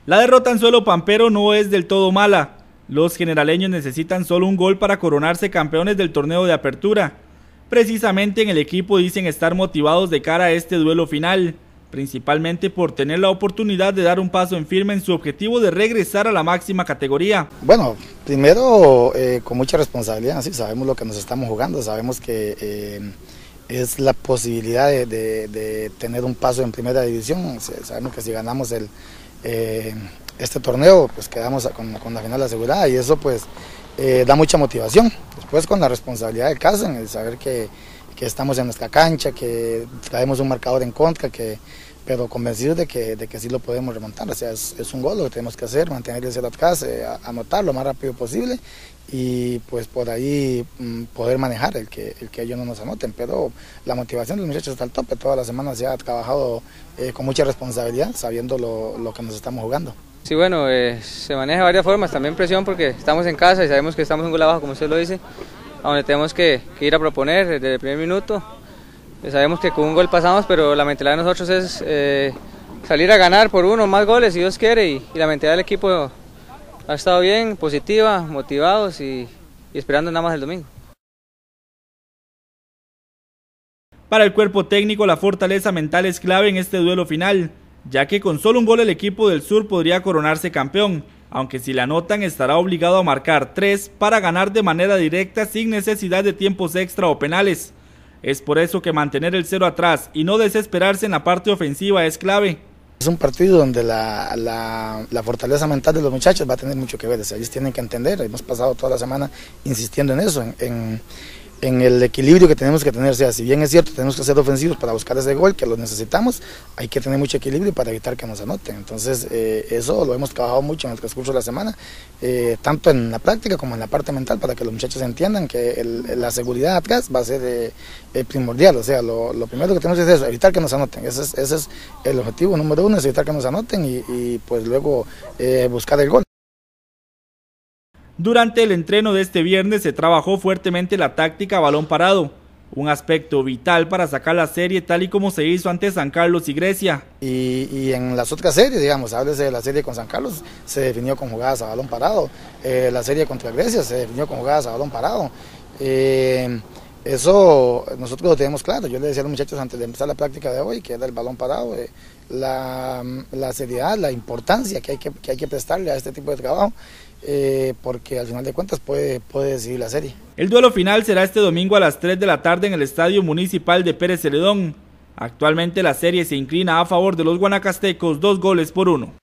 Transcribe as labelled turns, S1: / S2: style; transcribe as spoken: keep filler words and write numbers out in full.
S1: La derrota en suelo pampero no es del todo mala. Los generaleños necesitan solo un gol para coronarse campeones del torneo de apertura. Precisamente en el equipo dicen estar motivados de cara a este duelo final, principalmente por tener la oportunidad de dar un paso en firme en su objetivo de regresar a la máxima categoría.
S2: Bueno, primero eh, con mucha responsabilidad, sí, sabemos lo que nos estamos jugando, sabemos que eh, es la posibilidad de, de, de tener un paso en primera división. Sabemos que si ganamos el, eh, este torneo, pues quedamos con, con la final asegurada, y eso pues eh, da mucha motivación. Después con la responsabilidad del caso, en el saber que, que estamos en nuestra cancha, que traemos un marcador en contra, que, pero convencidos de que, de que sí lo podemos remontar. O sea, es, es un gol lo que tenemos que hacer, mantener el cero atrás, eh, anotar lo más rápido posible y pues por ahí mm, poder manejar el que, el que ellos no nos anoten. Pero la motivación de los muchachos está al tope, toda la semana se ha trabajado eh, con mucha responsabilidad, sabiendo lo, lo que nos estamos jugando.
S3: Sí, bueno, eh, se maneja de varias formas, también presión porque estamos en casa y sabemos que estamos un gol abajo, como usted lo dice, a donde tenemos que, que ir a proponer desde el primer minuto. Eh, sabemos que con un gol pasamos, pero la mentalidad de nosotros es eh, salir a ganar por uno, más goles si Dios quiere, y, y la mentalidad del equipo ha estado bien, positiva, motivados y, y esperando nada más el domingo.
S1: Para el cuerpo técnico, la fortaleza mental es clave en este duelo final, ya que con solo un gol el equipo del sur podría coronarse campeón, aunque si la anotan estará obligado a marcar tres para ganar de manera directa sin necesidad de tiempos extra o penales. Es por eso que mantener el cero atrás y no desesperarse en la parte ofensiva es clave.
S2: Es un partido donde la, la, la fortaleza mental de los muchachos va a tener mucho que ver, o sea, ellos tienen que entender, hemos pasado toda la semana insistiendo en eso, en, en en el equilibrio que tenemos que tener. O sea, si bien es cierto, tenemos que ser ofensivos para buscar ese gol, que lo necesitamos, hay que tener mucho equilibrio para evitar que nos anoten. Entonces, eh, eso lo hemos trabajado mucho en el transcurso de la semana, eh, tanto en la práctica como en la parte mental, para que los muchachos entiendan que el, la seguridad atrás va a ser eh, eh, primordial. O sea, lo, lo primero que tenemos que hacer es evitar que nos anoten. Ese es, ese es el objetivo número uno, es evitar que nos anoten y, y pues luego eh, buscar el gol.
S1: Durante el entreno de este viernes se trabajó fuertemente la táctica a balón parado, un aspecto vital para sacar la serie tal y como se hizo ante San Carlos y Grecia.
S2: Y, y en las otras series, digamos, háblese de la serie con San Carlos, se definió con jugadas a balón parado, eh, la serie contra Grecia se definió con jugadas a balón parado. Eh, eso nosotros lo tenemos claro. Yo le decía a los muchachos antes de empezar la práctica de hoy que era el balón parado, eh, la, la seriedad, la importancia que hay que, que hay que prestarle a este tipo de trabajo, eh, porque al final de cuentas puede, puede decidir la serie.
S1: El duelo final será este domingo a las tres de la tarde en el Estadio Municipal de Pérez Celedón. Actualmente la serie se inclina a favor de los guanacastecos, dos goles por uno.